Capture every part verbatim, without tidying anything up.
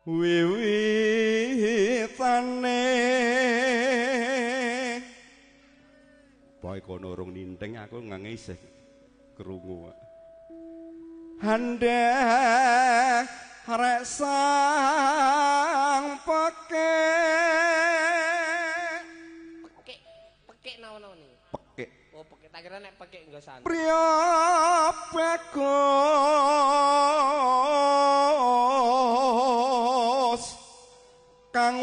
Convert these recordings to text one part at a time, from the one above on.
wiwitane boy kono urung ninting aku ngange isih krungu hande rek sang peke peke peke naon-naon iki peke oh peke tak kira nek peke nggo san priya bagus kang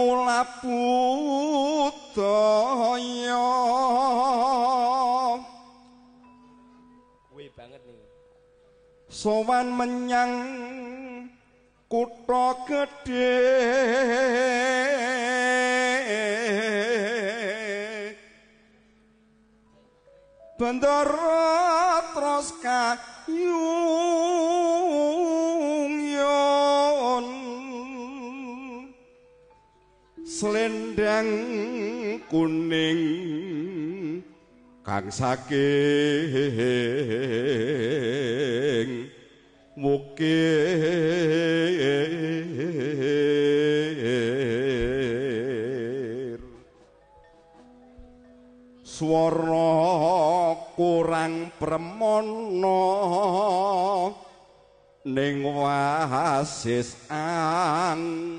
ulabudaya kuwi banget nih sowan menyang kutha gedhe bandara terus kayung yon selendang kuning kang saking mukir swara kurang premana ning wasis ang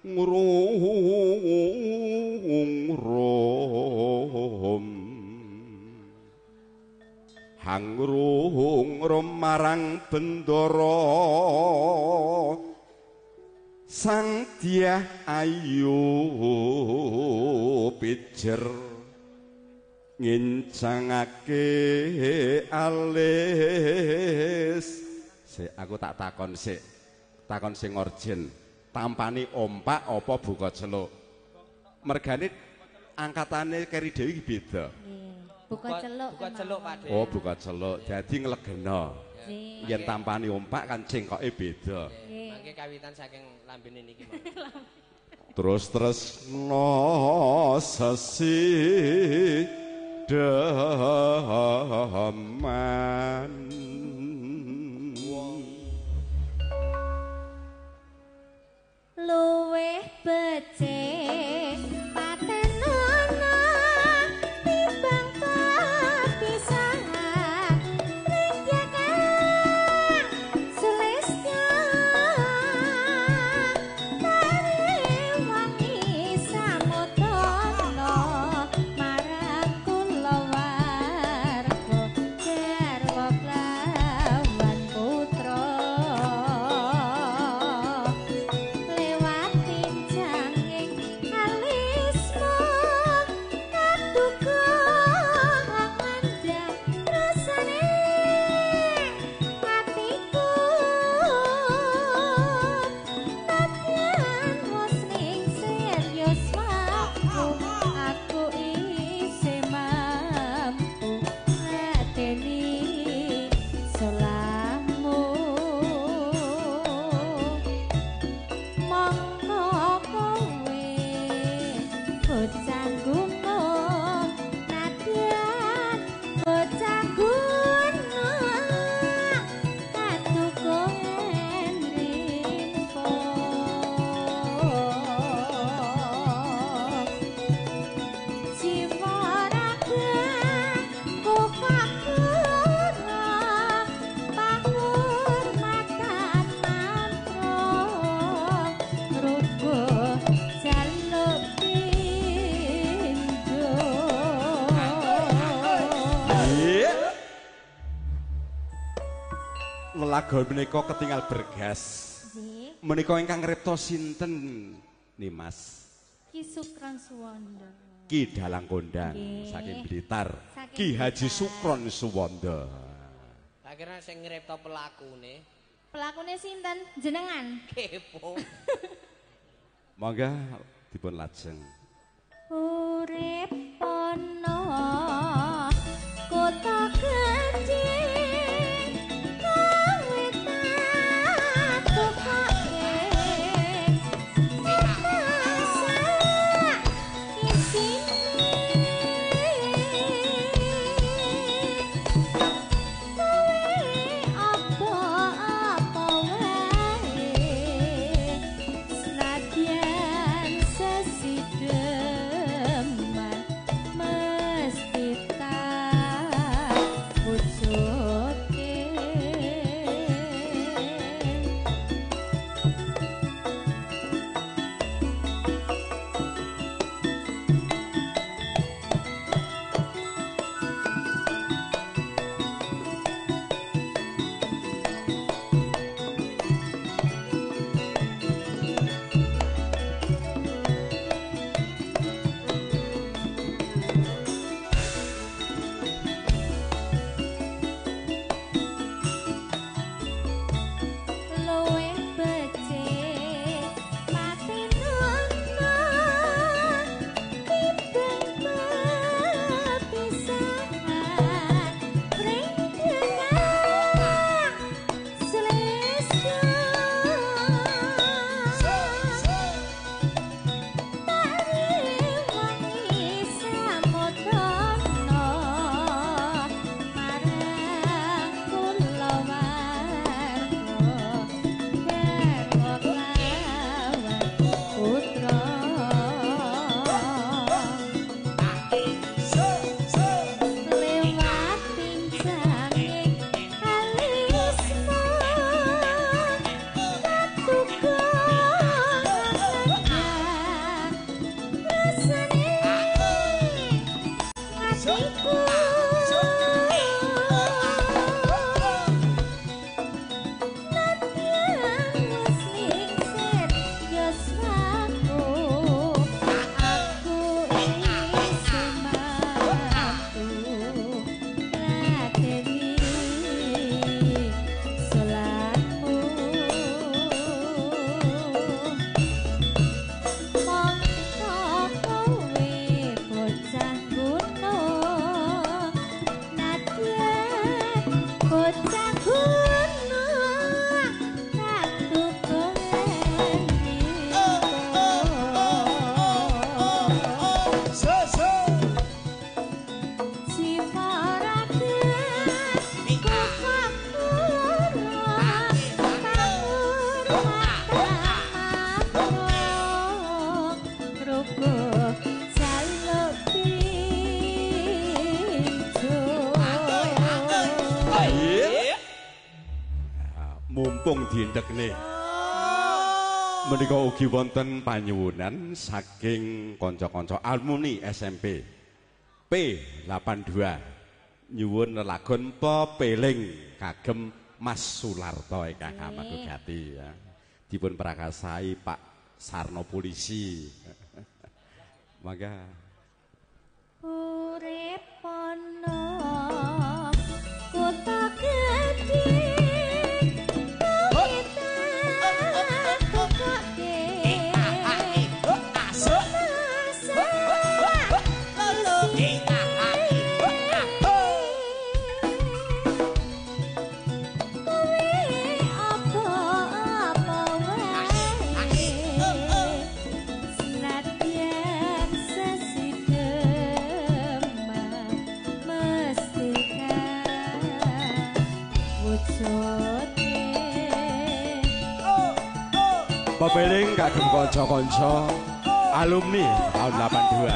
ngrung hangrung marang bendara sang Dyah Ayu pijer ngincangake alis sik aku tak takon sik takon sing orjen tampani ompak apa buka celuk mergane angkatane Keri Dewi beda buka celuk buka celuk Pak De oh buka celuk dadi nglegena yen tampani ompak kan cengkoke beda mangke kawitan saking lambene niki terus terus no sesi daman luweh becik patenono timbang kepisahan ringjakan selesnya dari wangi samotono marang kulawarga garwa klawan putra lagu menika ketinggal bergas. Menika ingkang ngripta sinten Nimas? Ki Sukron Suwanda. Ki Dalang Kondang saking Blitar. Ki Haji Sukron Suwanda. Tak kira sing ngripta pelakune. Pelakune sinten? Jenengan. Kepo. Monggo dipun lajeng. Urip ana kota Kenji. Ora diendhekne. Menika ugi wonten panyuwunan saking kanca-kanca alumni S M P P delapan dua nyuwun lelagon pepeling kagem Mas Sularto ingkang Kamagogati ya. Dipun prakasai Pak Sarno Polisi. Mangga urip ana kota gedhe pepeling kagem kanca-kanca alumni tahun delapan dua.